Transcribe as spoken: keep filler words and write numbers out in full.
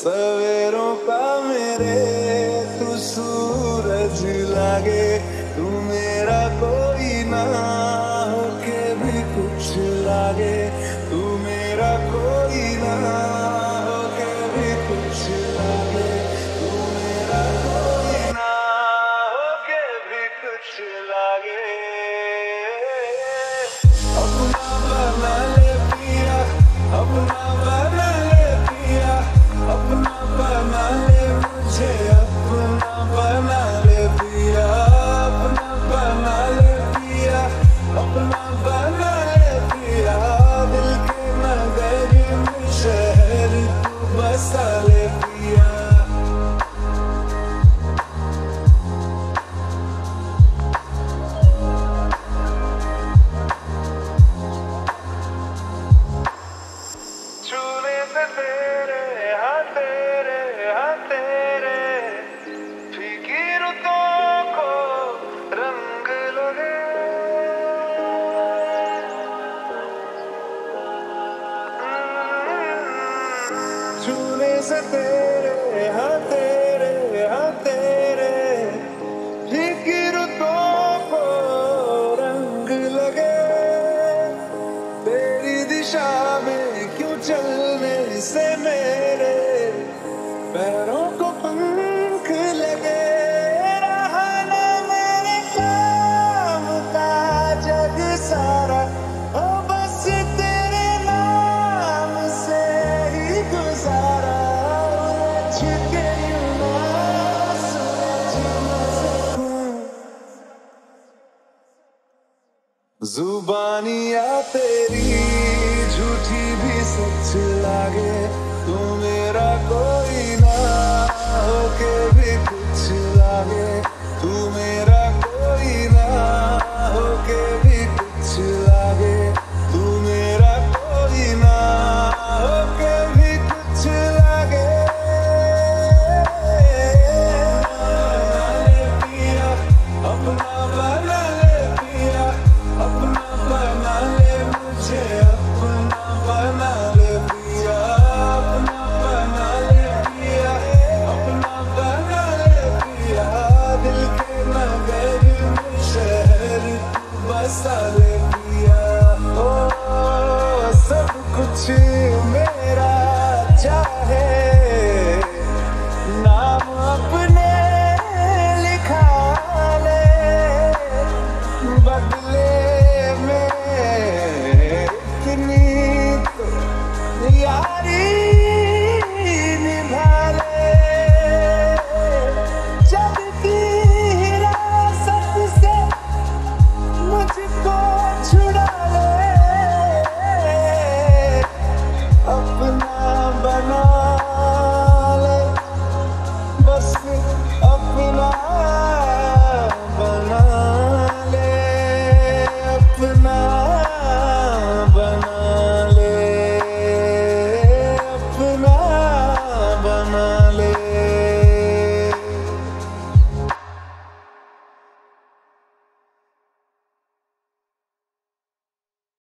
सवेरों का मेरे तू सूरज लागे, तू मेरा कोई ना होके भी कुछ लागे, तू मेरा कोई ना होके भी कुछ लागे, तू मेरा कोई ना होके भी कुछ लागे। अपना बना ले पिया, अपना बना ले पिया, अपना बना ले मुझे, अपना बना ले पिया, अपना बना ले पिया, अपना बना ले पिया। दिल के नगर में शहर तू बसा ले पिया। छूने से तेरे हाँ तेरे हाँ तेरे फीकी रुतों को रंग लगे। छूने से तेरे हाँ तेरे हाँ तेरे फीकी रुतों को रंग लगे। तेरी दिशा में क्यों चलने से मेरे पैरों को पंख लगे। रहा ना मेरे काम का जग सारा, ओ बस तेरे नाम से ही गुजारा। उलझ के यूं ना सुलझ ना सकूं, जुबानियाँ तेरी झूठी भी सच लागे, तू मेरे